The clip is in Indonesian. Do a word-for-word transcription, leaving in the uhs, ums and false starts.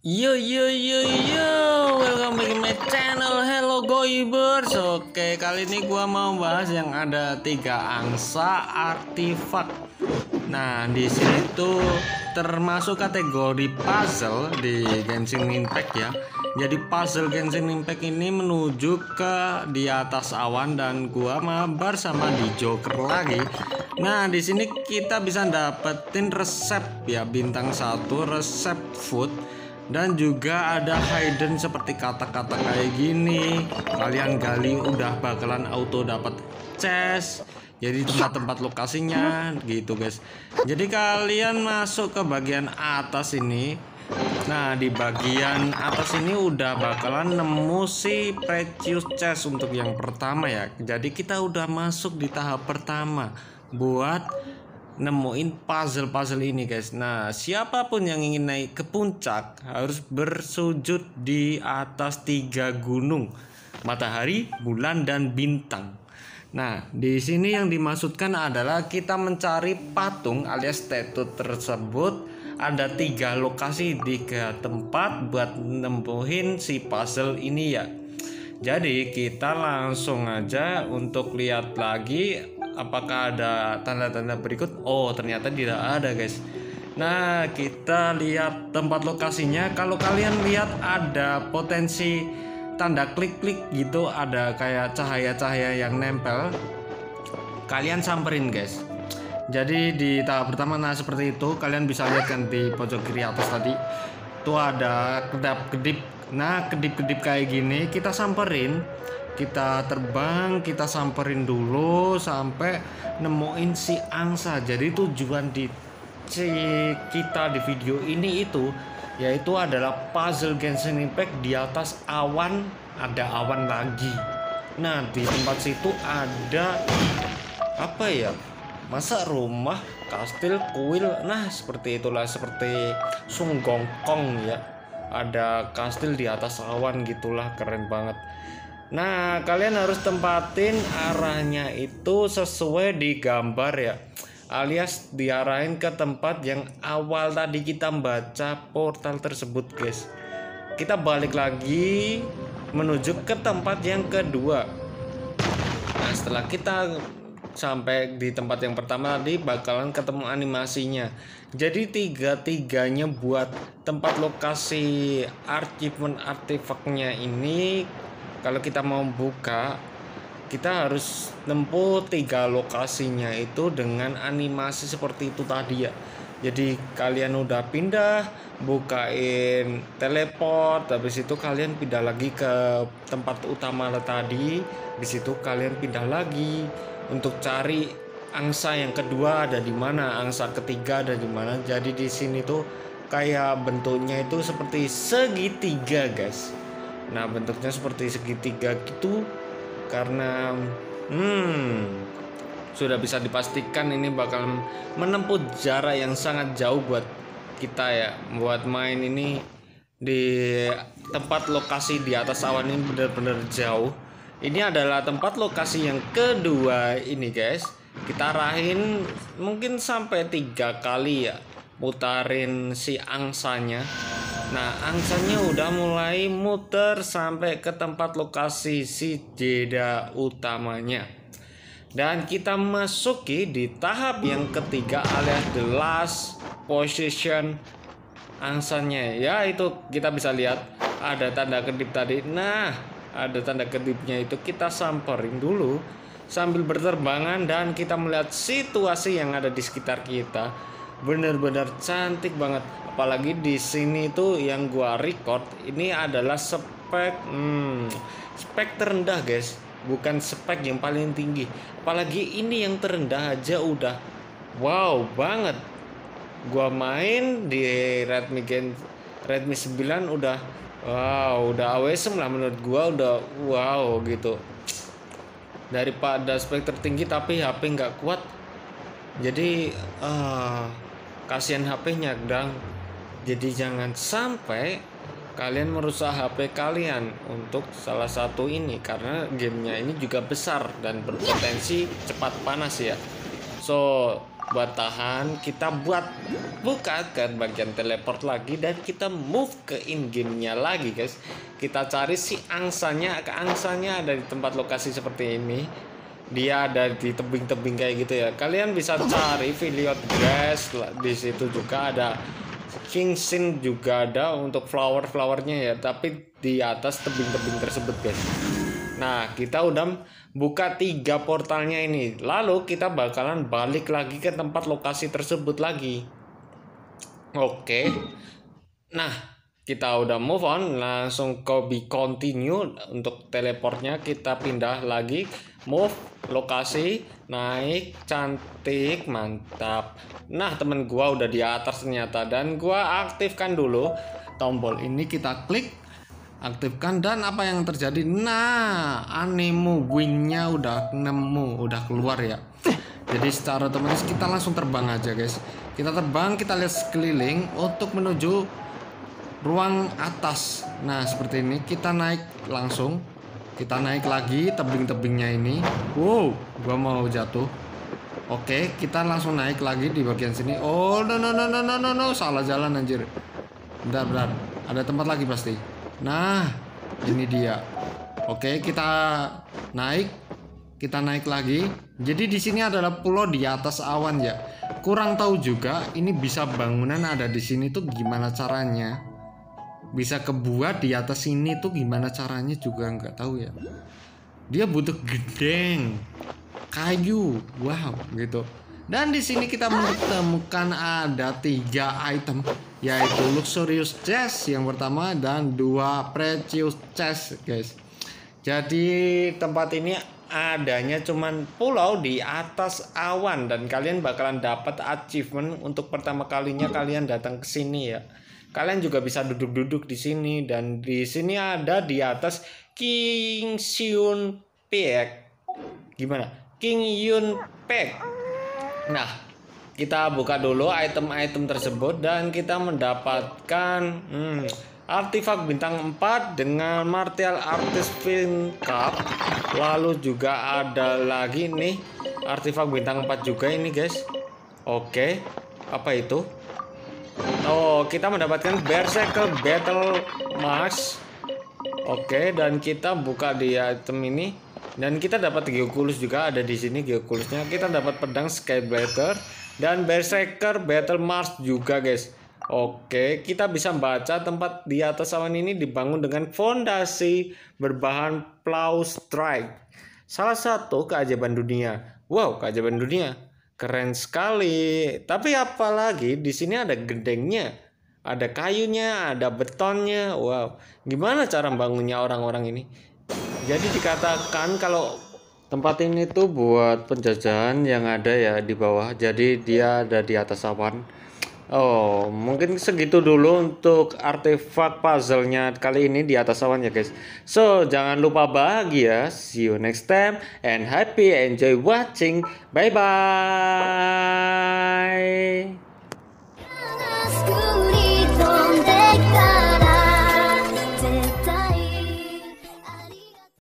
Yo yo yo yo, welcome back to my channel. Hello Goibers. Oke, kali ini gua mau bahas yang ada tiga angsa artifak. Nah, di sini tuh termasuk kategori puzzle di Genshin Impact ya. Jadi puzzle Genshin Impact ini menuju ke di atas awan dan gua mabar sama di Joker lagi. Nah, di sini kita bisa dapetin resep ya, bintang satu resep food. Dan juga ada hidden seperti kata-kata kayak gini. Kalian gali udah bakalan auto dapat chest. Jadi tempat-tempat lokasinya gitu guys. Jadi kalian masuk ke bagian atas ini. Nah, di bagian atas ini udah bakalan nemu si precious chest untuk yang pertama ya. Jadi kita udah masuk di tahap pertama buat nemuin puzzle-puzzle ini guys. Nah, siapapun yang ingin naik ke puncak harus bersujud di atas tiga gunung, matahari, bulan, dan bintang. Nah, di sini yang dimaksudkan adalah kita mencari patung alias statue tersebut. Ada tiga lokasi, tiga tempat buat nemuin si puzzle ini ya. Jadi kita langsung aja untuk lihat lagi apakah ada tanda-tanda berikut. Oh, ternyata tidak ada guys. Nah, kita lihat tempat lokasinya. Kalau kalian lihat ada potensi tanda klik-klik gitu, ada kayak cahaya-cahaya yang nempel, kalian samperin guys. Jadi di tahap pertama, nah seperti itu, kalian bisa lihat kan di pojok kiri atas tadi tuh ada kedap-kedip. Nah, kedip-kedip kayak gini kita samperin, kita terbang, kita samperin dulu sampai nemuin si angsa. Jadi tujuan di si kita di video ini itu yaitu adalah puzzle Genshin Impact di atas awan, ada awan lagi. Nah, di tempat situ ada apa ya? Masa rumah, kastil, kuil. Nah, seperti itulah, seperti Sung Gongkong ya. Ada kastil di atas awan gitulah, keren banget. Nah, kalian harus tempatin arahnya itu sesuai di gambar ya, alias diarahin ke tempat yang awal tadi kita baca portal tersebut guys. Kita balik lagi menuju ke tempat yang kedua. Nah, setelah kita sampai di tempat yang pertama tadi bakalan ketemu animasinya. Jadi tiga-tiganya buat tempat lokasi achievement artifaknya ini, kalau kita mau buka, kita harus nempuh tiga lokasinya itu dengan animasi seperti itu tadi ya. Jadi kalian udah pindah, bukain teleport, habis itu kalian pindah lagi ke tempat utama tadi. Di situ kalian pindah lagi untuk cari angsa yang kedua ada di mana, angsa ketiga ada di mana. Jadi di sini tuh kayak bentuknya itu seperti segitiga guys. Nah, bentuknya seperti segitiga gitu karena hmm sudah bisa dipastikan ini bakal menempuh jarak yang sangat jauh buat kita ya, buat main ini di tempat lokasi di atas awan ini benar-benar jauh. Ini adalah tempat lokasi yang kedua ini guys. Kita arahin mungkin sampai tiga kali ya, putarin si angsanya. Nah, angsanya udah mulai muter sampai ke tempat lokasi si jeda utamanya. Dan kita masuki di tahap yang ketiga alias the last position angsanya. Ya, itu kita bisa lihat ada tanda kedip tadi. Nah, ada tanda kedipnya itu kita samperin dulu sambil berterbangan dan kita melihat situasi yang ada di sekitar kita. Bener-bener cantik banget. Apalagi di sini tuh yang gua record ini adalah spek hmm, spek terendah guys, bukan spek yang paling tinggi. Apalagi ini yang terendah aja udah wow banget. Gua main di Redmi Gen Redmi sembilan udah wow, udah awesome lah menurut gua, udah wow gitu. Daripada spek tertinggi tapi H P nggak kuat. Jadi uh, kasihan H P-nya dong. Jadi jangan sampai kalian merusak H P kalian untuk salah satu ini, karena gamenya ini juga besar dan berpotensi cepat panas ya. So buat tahan, kita buat buka ke bagian teleport lagi dan kita move ke in gamenya lagi guys. Kita cari si angsanya, ke angsanya ada di tempat lokasi seperti ini. Dia ada di tebing-tebing kayak gitu ya. Kalian bisa cari Viliot Grass, di situ juga ada King Sin, juga ada untuk flower-flowernya ya, tapi di atas tebing-tebing tersebut guys. Nah, kita udah buka tiga portalnya ini. Lalu kita bakalan balik lagi ke tempat lokasi tersebut lagi. Oke. Nah, kita udah move on, langsung ke be continue. Untuk teleportnya kita pindah lagi, move lokasi, naik, cantik, mantap. Nah, temen gua udah di atas ternyata, dan gua aktifkan dulu tombol ini, kita klik aktifkan, dan apa yang terjadi? Nah, anemo wingnya udah nemu, udah keluar ya. Jadi secara otomatis kita langsung terbang aja guys. Kita terbang, kita lihat sekeliling untuk menuju ruang atas. Nah seperti ini, kita naik langsung, kita naik lagi tebing-tebingnya ini. Wow, gua mau jatuh. Oke, kita langsung naik lagi di bagian sini. Oh no no no no no no, no. Salah jalan anjir. Bentar bentar, ada tempat lagi pasti. Nah, ini dia. Oke, kita naik. Kita naik lagi. Jadi di sini adalah pulau di atas awan ya. Kurang tahu juga ini bisa bangunan ada di sini tuh gimana caranya. Bisa kebuat di atas sini tuh gimana caranya juga nggak tahu ya. Dia butuh gedeng, kayu, wow gitu. Dan di sini kita menemukan ada tiga item, yaitu luxurious chest yang pertama dan dua precious chest guys. Jadi tempat ini adanya cuman pulau di atas awan, dan kalian bakalan dapat achievement untuk pertama kalinya kalian datang ke sini ya. Kalian juga bisa duduk-duduk di sini, dan di sini ada di atas King Yun Peak. Gimana? King Yun Peak. Nah, kita buka dulu item-item tersebut dan kita mendapatkan hmm, artifak bintang empat dengan martial artist fin cup. Lalu juga ada lagi nih artifak bintang empat juga ini guys. Oke, apa itu? Oh, kita mendapatkan Berserker Battle Mask. Oke, dan kita buka di item ini. Dan kita dapat Geoculus juga ada di sini Geoculusnya. Kita dapat pedang Skyblazer dan Berserker Battle Mars juga guys. Oke, kita bisa baca tempat di atas awan ini dibangun dengan fondasi berbahan plow strike. Salah satu keajaiban dunia. Wow, keajaiban dunia. Keren sekali. Tapi apalagi di sini ada gedengnya, ada kayunya, ada betonnya. Wow, gimana cara bangunnya orang-orang ini? Jadi dikatakan kalau tempat ini tuh buat penjajahan yang ada ya di bawah. Jadi dia ada di atas awan. Oh, mungkin segitu dulu untuk artefak puzzle-nya kali ini di atas awan ya guys. So, jangan lupa bahagia. See you next time and happy enjoy watching. Bye bye.